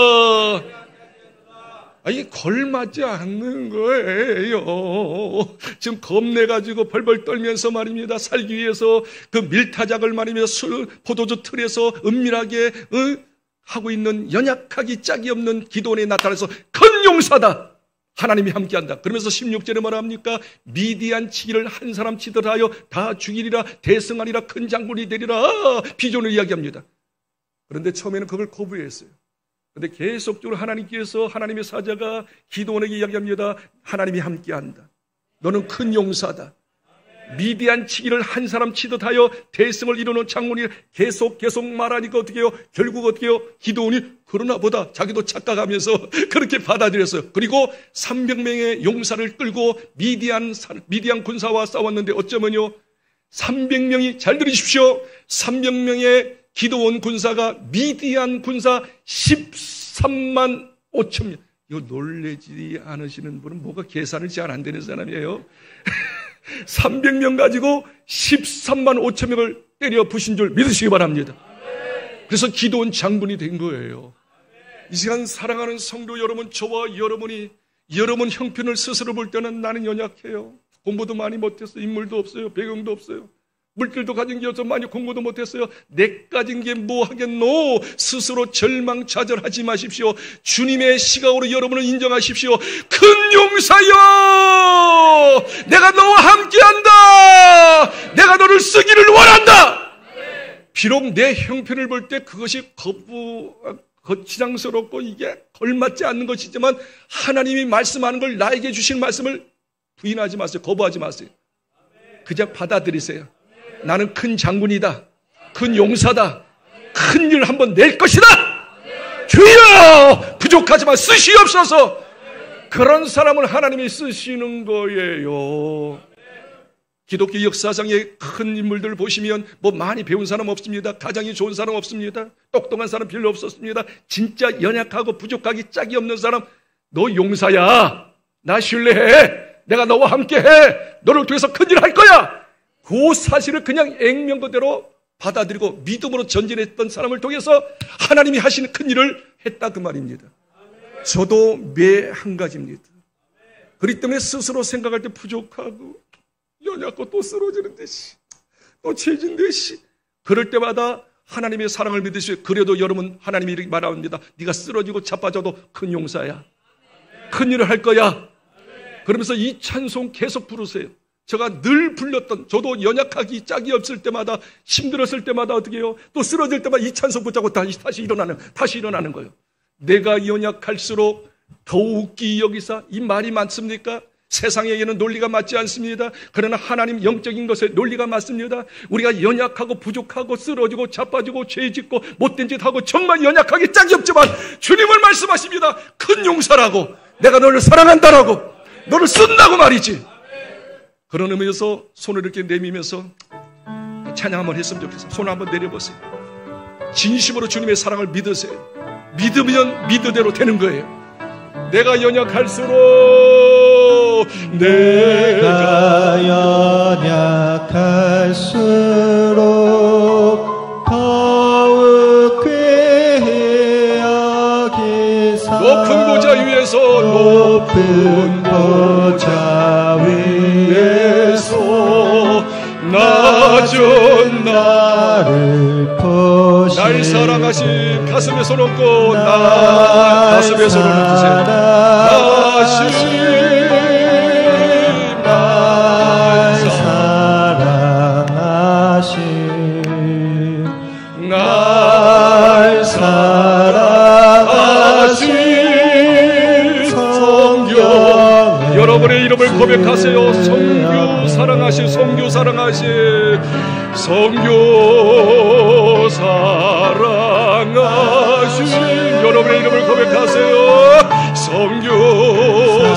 아니 걸맞지 않는 거예요. 지금 겁내가지고 벌벌 떨면서 말입니다. 살기 위해서 그 밀타작을 말입니다. 술 포도주 틀에서 은밀하게 어? 하고 있는 연약하기 짝이 없는 기도원에 나타나서 큰 용사다. 하나님이 함께한다. 그러면서 십육 절에 뭐라 합니까? 미디안 치기를 한 사람 치더라하여 다 죽이리라. 대승하리라. 큰 장군이 되리라. 비전을 이야기합니다. 그런데 처음에는 그걸 거부했어요. 그런데 계속적으로 하나님께서 하나님의 사자가 기도원에게 이야기합니다. 하나님이 함께한다. 너는 큰 용사다. 미디안 치기를 한 사람 치듯 하여 대승을 이루는 장군이 계속 계속 말하니까 어떻게 해요? 결국 어떻게 해요? 기도원이 그러나 보다 자기도 착각하면서 그렇게 받아들였어요. 그리고 삼백 명의 용사를 끌고 미디안, 미디안 군사와 싸웠는데 어쩌면요 삼백 명이 잘 들으십시오. 삼백 명의 기도원 군사가 미디안 군사 십삼만 오천 명. 이거 놀래지 않으시는 분은 뭐가 계산을 잘 안 되는 사람이에요. 삼백 명 가지고 십삼만 오천 명을 때려 부신 줄 믿으시기 바랍니다. 그래서 기도원 장군이 된 거예요. 이 시간 사랑하는 성도 여러분, 저와 여러분이 여러분 형편을 스스로 볼 때는 나는 연약해요. 공부도 많이 못했어요. 인물도 없어요. 배경도 없어요. 물질도 가진 게 없어 많이 공부도 못했어요. 내 가진 게 뭐 하겠노? 스스로 절망좌절하지 마십시오. 주님의 시각으로 여러분을 인정하십시오. 큰 용사여, 내가 너와 함께한다. 내가 너를 쓰기를 원한다. 비록 내 형편을 볼 때 그것이 거부 거치장스럽고 이게 걸맞지 않는 것이지만 하나님이 말씀하는 걸 나에게 주신 말씀을 부인하지 마세요. 거부하지 마세요. 그냥 받아들이세요. 나는 큰 장군이다. 큰 용사다. 큰 일 한번 낼 것이다. 주여 부족하지만 쓰시옵소서. 그런 사람을 하나님이 쓰시는 거예요. 기독교 역사상의 큰 인물들 보시면 뭐 많이 배운 사람 없습니다. 가장이 좋은 사람 없습니다. 똑똑한 사람 별로 없었습니다. 진짜 연약하고 부족하기 짝이 없는 사람, 너 용사야. 나 신뢰해. 내가 너와 함께해. 너를 통해서 큰일 할 거야. 그 사실을 그냥 액면 그대로 받아들이고 믿음으로 전진했던 사람을 통해서 하나님이 하시는 큰 일을 했다 그 말입니다. 저도 매 한 가지입니다. 그렇기 때문에 스스로 생각할 때 부족하고 연약하고 또 쓰러지는 듯이 또 죄진 듯이 그럴 때마다 하나님의 사랑을 믿으시오. 그래도 여러분 하나님이 이렇게 말합니다. 네가 쓰러지고 자빠져도 큰 용사야. 큰 일을 할 거야. 그러면서 이 찬송 계속 부르세요. 제가 늘 불렀던, 저도 연약하기 짝이 없을 때마다, 힘들었을 때마다 어떻게 해요? 또 쓰러질 때마다 이 찬송 붙잡고 다시, 다시 일어나는, 다시 일어나는 거예요. 내가 연약할수록 더욱이 여기서 이 말이 많습니까? 세상에게는 논리가 맞지 않습니다. 그러나 하나님 영적인 것에 논리가 맞습니다. 우리가 연약하고 부족하고 쓰러지고 자빠지고 죄짓고 못된 짓 하고 정말 연약하기 짝이 없지만 주님을 말씀하십니다. 큰 용사라고, 내가 너를 사랑한다라고, 너를 쓴다고 말이지. 그런 의미에서 손을 이렇게 내밀면서 찬양 한번 했으면 좋겠어요. 손을 한번 내려보세요. 진심으로 주님의 사랑을 믿으세요. 믿으면 믿으대로 되는 거예요. 내가 연약할수록 내가 연약할수록 더욱 꾀해야 기사 높은 보좌 위에서 높은 보좌 위에서 낮은 나를 보시 날 사랑하신 가슴에 손 얹고 나 가슴에 손을 얹으세요. 날 사랑하신 날 사랑하신 성경 여러분의 이름을 고백하세요. 성교 사랑하신 성교 사랑하신 성교 사랑하신 여러분의 이름을 고백하세요. 성교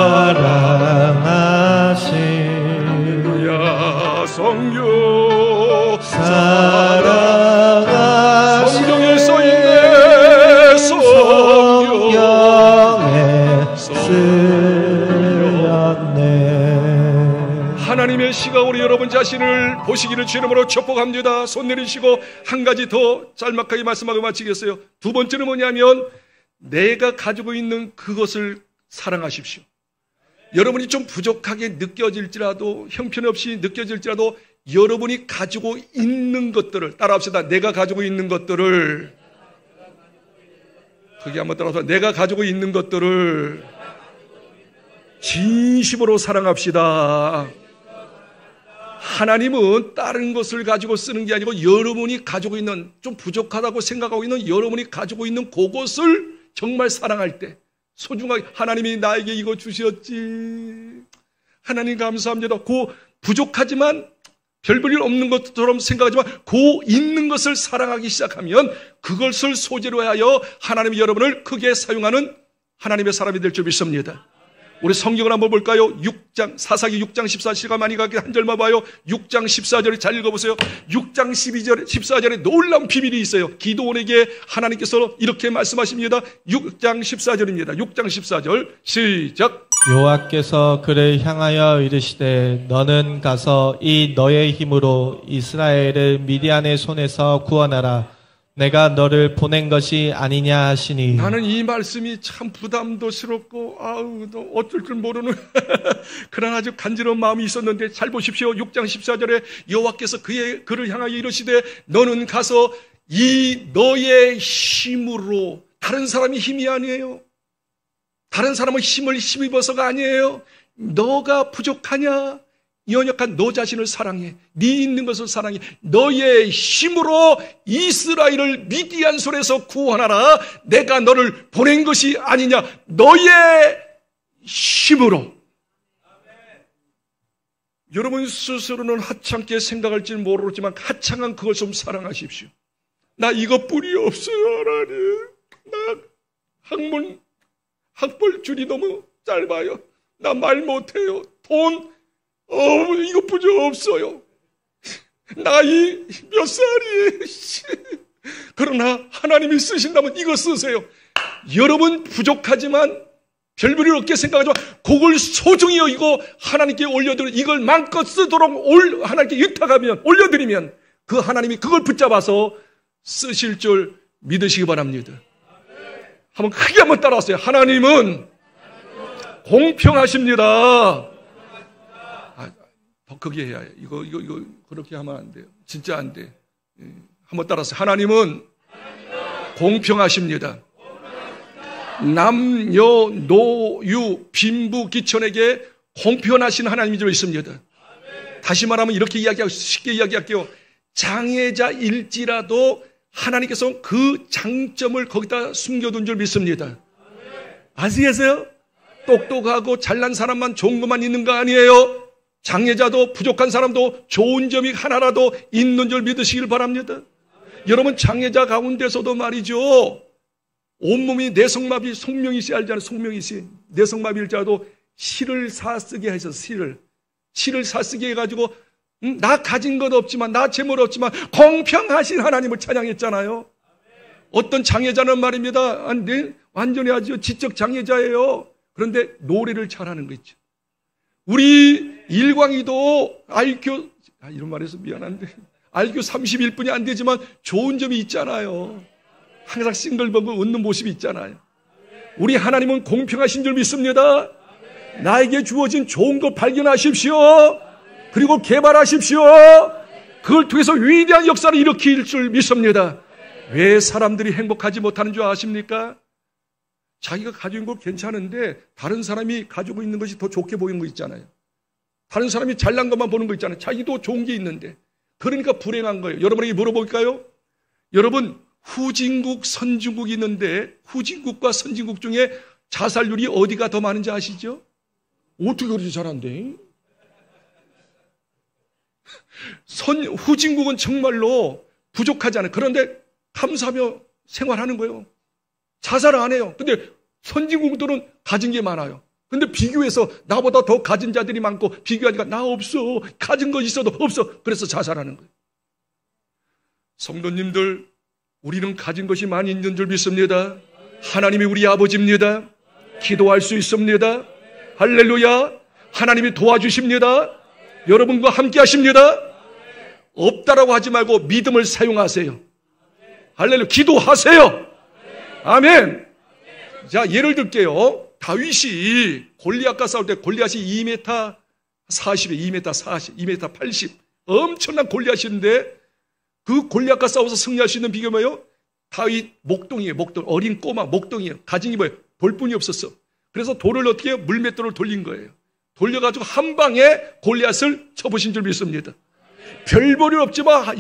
사랑하신 야 성교 사랑하신 성경에 써있네. 성교 쓰였네. 하나님의 시각으로 여러분 자신을 보시기를 주님으로 축복합니다. 손 내리시고 한 가지 더 짤막하게 말씀하고 마치겠어요. 두 번째는 뭐냐면 내가 가지고 있는 그것을 사랑하십시오. 여러분이 좀 부족하게 느껴질지라도 형편없이 느껴질지라도 여러분이 가지고 있는 것들을 따라합시다. 내가 가지고 있는 것들을 그게 한번 따라서 내가 가지고 있는 것들을 진심으로 사랑합시다. 하나님은 다른 것을 가지고 쓰는 게 아니고 여러분이 가지고 있는 좀 부족하다고 생각하고 있는 여러분이 가지고 있는 그것을 정말 사랑할 때 소중하게 하나님이 나에게 이거 주셨지. 하나님 감사합니다. 그 부족하지만 별 볼 일 없는 것처럼 생각하지만 그 있는 것을 사랑하기 시작하면 그것을 소재로 하여 하나님이 여러분을 크게 사용하는 하나님의 사람이 될 줄 믿습니다. 우리 성경을 한번 볼까요? 육 장, 사사기 육 장 십사 시가 많이 가게 한 절만 봐요. 육 장 십사 절을 잘 읽어보세요. 육 장 십이 절, 십사 절에 놀라운 비밀이 있어요. 기드온에게 하나님께서 이렇게 말씀하십니다. 육 장 십사 절입니다. 육 장 십사 절 시작. 여호와께서 그를 향하여 이르시되 너는 가서 이 너의 힘으로 이스라엘을 미디안의 손에서 구원하라. 내가 너를 보낸 것이 아니냐 하시니. 나는 이 말씀이 참 부담도 스럽고 아우 어쩔 줄 모르는 그런 아주 간지러운 마음이 있었는데 잘 보십시오. 육 장 십사 절에 여호와께서 그의 그를 향하여 이르시되 너는 가서 이 너의 힘으로, 다른 사람이 힘이 아니에요. 다른 사람은 힘을 힘입어서가 아니에요. 너가 부족하냐? 연약한 너 자신을 사랑해. 네 있는 것을 사랑해. 너의 힘으로 이스라엘을 미디안 손에서 구원하라. 내가 너를 보낸 것이 아니냐. 너의 힘으로. 여러분 스스로는 하찮게 생각할지 모르지만 하찮은 그걸 좀 사랑하십시오. 나 이것뿐이 없어요, 하나님. 나 학문 학벌 줄이 너무 짧아요. 나 말 못해요. 돈 어, 이것뿐이 없어요. 나이 몇 살이에요. 그러나 하나님이 쓰신다면 이거 쓰세요. 여러분 부족하지만 별볼일 없게 생각하지만 그걸 소중히 여기고 하나님께 올려드려 이걸 마음껏 쓰도록 올, 하나님께 위탁하면 올려드리면 그 하나님이 그걸 붙잡아서 쓰실 줄 믿으시기 바랍니다. 한번 크게 한번 따라하세요. 하나님은 공평하십니다. 아, 더 크게 해야 해요. 이거, 이거, 이거, 그렇게 하면 안 돼요. 진짜 안 돼. 예. 한번 따라하세요. 하나님은 공평하십니다. 남녀, 노유, 빈부, 기천에게 공평하신 하나님이 줄 있습니다. 다시 말하면 이렇게 이야기하고, 쉽게 이야기할게요. 장애자일지라도 하나님께서 그 장점을 거기다 숨겨둔 줄 믿습니다. 아시겠어요? 똑똑하고 잘난 사람만 좋은 것만 있는 거 아니에요. 장애자도 부족한 사람도 좋은 점이 하나라도 있는 줄 믿으시길 바랍니다. 여러분 장애자 가운데서도 말이죠. 온몸이 내성마비, 송명희 씨 알잖아요. 송명희 씨. 내성마비일지라도 실을 사쓰게 해서 실을. 실을 사쓰게 해가지고 음, 나 가진 것 없지만 나 재물 없지만 공평하신 하나님을 찬양했잖아요. 어떤 장애자는 말입니다. 아니, 네, 완전히 아주 지적 장애자예요. 그런데 노래를 잘하는 거 있죠. 우리 일광이도 아이큐 아, 이런 말해서 미안한데 아이큐 삼십일 분이 안 되지만 좋은 점이 있잖아요. 항상 싱글벙글 웃는 모습이 있잖아요. 우리 하나님은 공평하신 줄 믿습니다. 나에게 주어진 좋은 것 발견하십시오. 그리고 개발하십시오. 그걸 통해서 위대한 역사를 일으킬 줄 믿습니다. 왜 사람들이 행복하지 못하는 줄 아십니까? 자기가 가지고 있는 거 괜찮은데 다른 사람이 가지고 있는 것이 더 좋게 보이는 거 있잖아요. 다른 사람이 잘난 것만 보는 거 있잖아요. 자기도 좋은 게 있는데. 그러니까 불행한 거예요. 여러분에게 물어볼까요? 여러분 후진국, 선진국이 있는데 후진국과 선진국 중에 자살률이 어디가 더 많은지 아시죠? 어떻게 그렇게 잘한대? 선, 후진국은 정말로 부족하지 않아요. 그런데 감사하며 생활하는 거예요. 자살 안 해요. 근데 선진국들은 가진 게 많아요. 근데 비교해서 나보다 더 가진 자들이 많고 비교하니까 나 없어. 가진 거 있어도 없어. 그래서 자살하는 거예요. 성도님들, 우리는 가진 것이 많이 있는 줄 믿습니다. 하나님이 우리 아버지입니다. 기도할 수 있습니다. 할렐루야. 하나님이 도와주십니다. 여러분과 함께 하십니다. 없다라고 하지 말고 믿음을 사용하세요. 할렐루야. 기도하세요. 아멘. 자, 예를 들게요. 다윗이 골리앗과 싸울 때 골리앗이 이 미터 사십에 이 미터 사십, 이 미터 팔십 엄청난 골리앗인데 그 골리앗과 싸워서 승리할 수 있는 비결이 뭐예요? 다윗 목동이에요. 목동. 어린 꼬마 목동이에요. 가진 게 뭐예요? 돌뿐이 없었어. 그래서 돌을 어떻게 해요? 물맷돌을 돌린 거예요. 돌려가지고 한 방에 골리앗을 쳐부신 줄 믿습니다. 별 볼일 없지만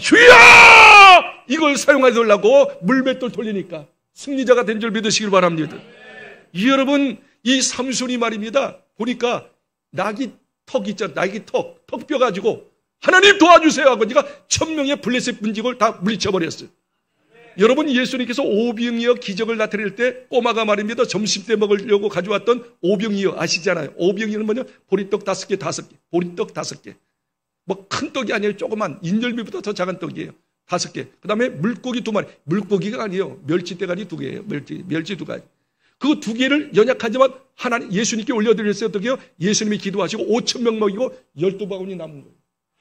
휴야! 이걸 사용하려고 물맷돌 돌리니까 승리자가 된 줄 믿으시길 바랍니다. 이 여러분, 이 삼손이 말입니다. 보니까 나귀 턱 있잖아. 나귀 턱. 턱뼈 가지고 하나님 도와주세요 하고 니가 천명의 블레셋 군직을 다 물리쳐버렸어요. 여러분, 예수님께서 오병이어 기적을 나타낼 때 꼬마가 말입니다. 점심 때 먹으려고 가져왔던 오병이어 아시잖아요. 오병이어는 뭐냐? 보리떡 다섯 개, 다섯 개. 보리떡 다섯 개. 뭐 큰 떡이 아니에요. 조그만 인절미보다 더 작은 떡이에요. 다섯 개. 그 다음에 물고기 두 마리. 물고기가 아니에요. 멸치 대가리 두 개예요. 멸치, 멸치 두 가지. 그 두 개를 연약하지만 하나님, 예수님께 올려드렸어요. 어떻게 해요? 예수님이 기도하시고 오천 명 먹이고 열두 바구니 남은 거예요.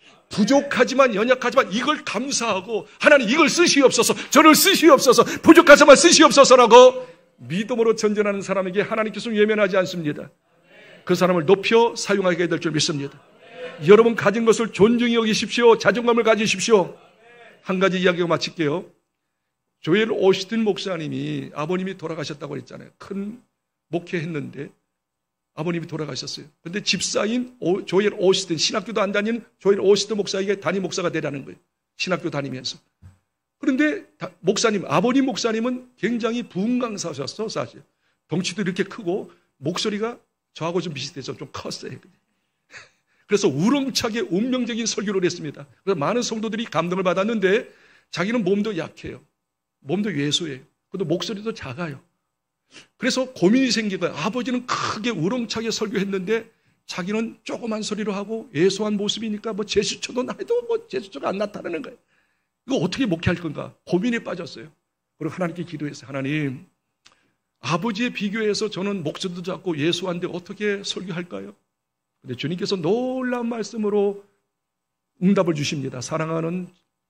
부족하지만 연약하지만 이걸 감사하고 하나님 이걸 쓰시옵소서, 저를 쓰시옵소서, 부족하지만 쓰시옵소서라고 믿음으로 전전하는 사람에게 하나님께서 외면하지 않습니다. 그 사람을 높여 사용하게 될 줄 믿습니다. 여러분 가진 것을 존중히 여기십시오. 자존감을 가지십시오. 한 가지 이야기로 마칠게요. 조엘 오스틴 목사님이 아버님이 돌아가셨다고 했잖아요. 큰 목회했는데 아버님이 돌아가셨어요. 그런데 집사인 오, 조엘 오스틴, 신학교도 안 다니는 조엘 오스틴 목사에게 담임 목사가 되라는 거예요. 신학교 다니면서. 그런데 다, 목사님, 아버님 목사님은 굉장히 부흥 강사셨어, 사실. 덩치도 이렇게 크고 목소리가 저하고 좀 비슷해서 좀 컸어요. 그래서 우렁차게 운명적인 설교를 했습니다. 그래서 많은 성도들이 감동을 받았는데 자기는 몸도 약해요. 몸도 왜소해요. 그래도 목소리도 작아요. 그래서 고민이 생긴 거예요. 아버지는 크게 우렁차게 설교했는데 자기는 조그만 소리로 하고 왜소한 모습이니까 뭐 제스처도 해도 뭐 제스처가 안 나타나는 거예요. 이거 어떻게 목회할 건가? 고민에 빠졌어요. 그리고 하나님께 기도했어요. 하나님, 아버지에 비교해서 저는 목소리도 작고 왜소한데 어떻게 설교할까요? 근데 주님께서 놀라운 말씀으로 응답을 주십니다. 사랑하는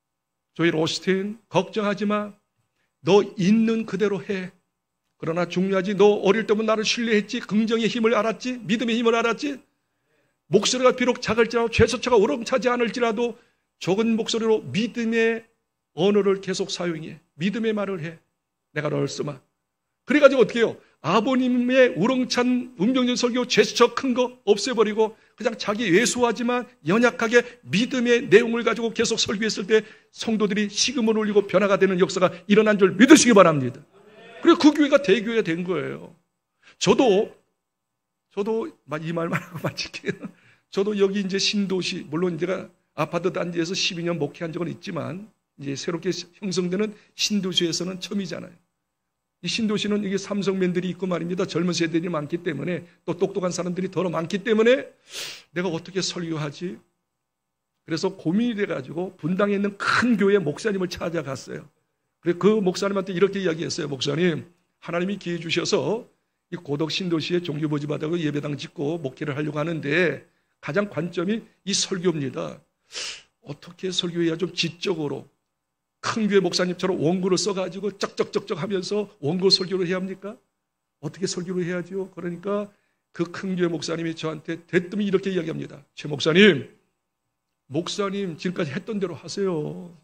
조엘 오스틴, 걱정하지 마. 너 있는 그대로 해. 그러나 중요하지. 너 어릴 때부터 나를 신뢰했지. 긍정의 힘을 알았지. 믿음의 힘을 알았지. 목소리가 비록 작을지라도 죄수처가 우렁차지 않을지라도 적은 목소리로 믿음의 언어를 계속 사용해. 믿음의 말을 해. 내가 너를 쓰마. 그래가지고 어떻게 해요? 아버님의 우렁찬 운명적인 설교 제스처 큰 거 없애버리고 그냥 자기 왜소하지만 연약하게 믿음의 내용을 가지고 계속 설교했을 때 성도들이 식음을 올리고 변화가 되는 역사가 일어난 줄 믿으시기 바랍니다. 그리고 그 교회가 대교회가 된 거예요. 저도 저도 이 말만 하고 마칠게요. 저도 여기 이제 신도시, 물론 제가 아파트 단지에서 십이 년 목회한 적은 있지만 이제 새롭게 형성되는 신도시에서는 처음이잖아요. 이 신도시는 이게 삼성맨들이 있고 말입니다. 젊은 세대들이 많기 때문에 또 똑똑한 사람들이 더러 많기 때문에 내가 어떻게 설교하지? 그래서 고민이 돼가지고 분당에 있는 큰 교회 목사님을 찾아갔어요. 그래서 그 목사님한테 이렇게 이야기했어요. 목사님, 하나님이 기회 주셔서 이 고덕 신도시에 종교보지 받고 예배당 짓고 목회를 하려고 하는데 가장 관점이 이 설교입니다. 어떻게 설교해야 좀 지적으로 큰 교회 목사님처럼 원고를 써가지고 쩍쩍쩍쩍 하면서 원고 설교를 해야 합니까? 어떻게 설교를 해야죠? 그러니까 그 큰 교회 목사님이 저한테 대뜸이 이렇게 이야기합니다. 최 목사님, 목사님 지금까지 했던 대로 하세요.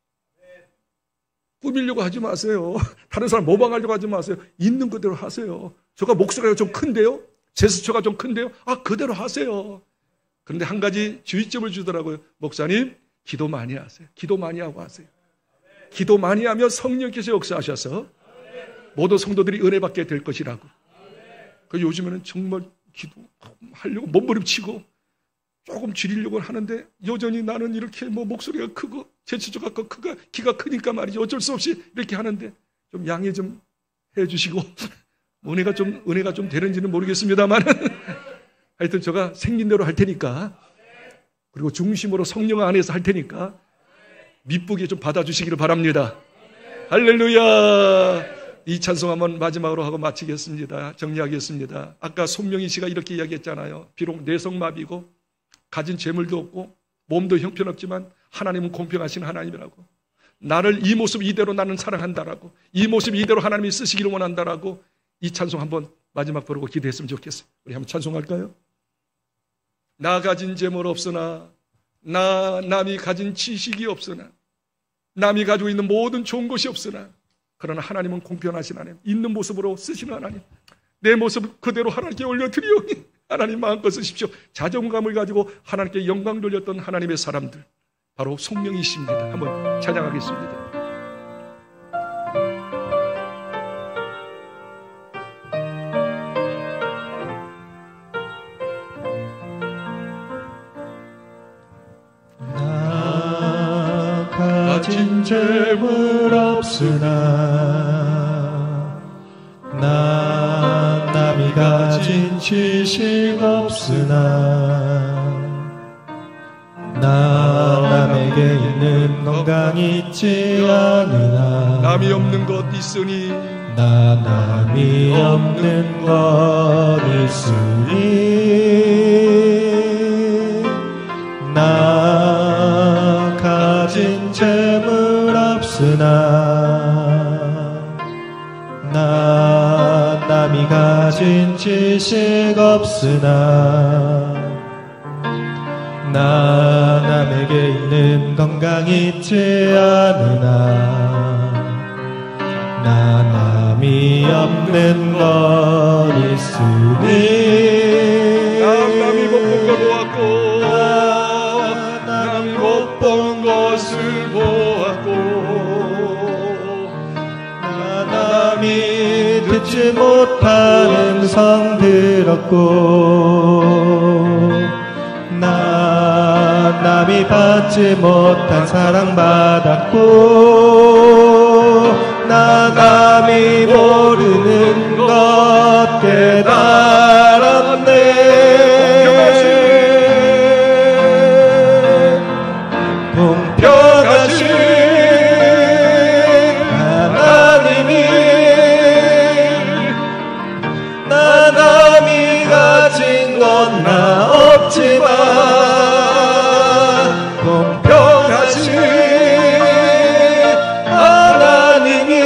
꾸미려고 하지 마세요. 다른 사람 모방하려고 하지 마세요. 있는 그대로 하세요. 저가 목소리가 좀 큰데요? 제스처가 좀 큰데요? 아, 그대로 하세요. 그런데 한 가지 주의점을 주더라고요. 목사님, 기도 많이 하세요. 기도 많이 하고 하세요. 기도 많이 하면 성령께서 역사하셔서 모든 성도들이 은혜 받게 될 것이라고. 그 요즘에는 정말 기도하려고 몸부림치고 조금 줄이려고 하는데 여전히 나는 이렇게 뭐 목소리가 크고 제스처가 크고 키가 크니까 말이죠. 어쩔 수 없이 이렇게 하는데 좀 양해 좀 해주시고 은혜가 좀 은혜가 좀 되는지는 모르겠습니다만 하여튼 제가 생긴 대로 할 테니까 그리고 중심으로 성령 안에서 할 테니까 미쁘게 좀 받아주시기를 바랍니다. 할렐루야. 이 찬송 한번 마지막으로 하고 마치겠습니다. 정리하겠습니다. 아까 손명희 씨가 이렇게 이야기했잖아요. 비록 뇌성마비고 가진 재물도 없고 몸도 형편없지만 하나님은 공평하신 하나님이라고, 나를 이 모습 이대로 나는 사랑한다라고, 이 모습 이대로 하나님이 쓰시기를 원한다라고, 이 찬송 한번 마지막 부르고 기도했으면 좋겠어요. 우리 한번 찬송할까요? 나 가진 재물 없으나, 나 남이 가진 지식이 없으나, 남이 가지고 있는 모든 좋은 것이 없으나, 그러나 하나님은 공평하신 하나님, 있는 모습으로 쓰시는 하나님, 내 모습 그대로 하나님께 올려드리오니 하나님 마음껏 쓰십시오. 자존감을 가지고 하나님께 영광 돌렸던 하나님의 사람들, 바로 송명이십니다. 한번 찬양하겠습니다. 나 가진 재물 없으나, 나 남이 가진 지식 없으나, 나 남에게 있는 건강 있지 않으나, 남이 없는 것 있으니, 나 남이 없는 것 있으니, 나 가진 재물 없으나, 나 남이 가진 지식 없으나, 나 남에게 있는 건강 있지 않으나, 나 남이 없는 것 있으니, 남 남이 못 본 걸 보았고, 남이 못 본 것을 보았고, 나 남이 듣지 못한 음성 들었고, 나 남이 받지 못한 사랑 받았고, 나 남이 모르는 것 깨달았네. 공평하신 하나님이 나 남이 가진 건 나 없지만, 공평하신 하나님이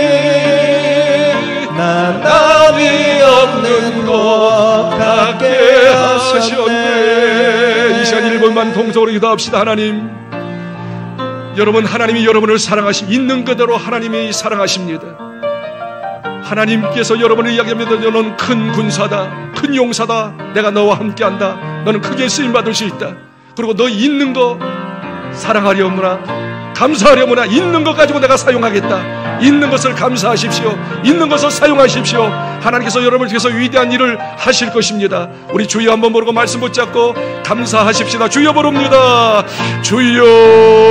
나 남이 없는 것 같게 하셨네. 이 시간 일 분만 동성으로 기도합시다. 하나님, 여러분, 하나님이 여러분을 사랑하시, 있는 그대로 하나님이 사랑하십니다. 하나님께서 여러분을 이야기합니다. 너는 큰 군사다, 큰 용사다, 내가 너와 함께한다, 너는 크게 쓰임받을 수 있다. 그리고 너 있는 거 사랑하려무나 감사하려무나 있는 것 가지고 내가 사용하겠다. 있는 것을 감사하십시오. 있는 것을 사용하십시오. 하나님께서 여러분을 통해서 위대한 일을 하실 것입니다. 우리 주여 한번 모르고 말씀 붙잡고 감사하십시다. 주여 부릅니다. 주여.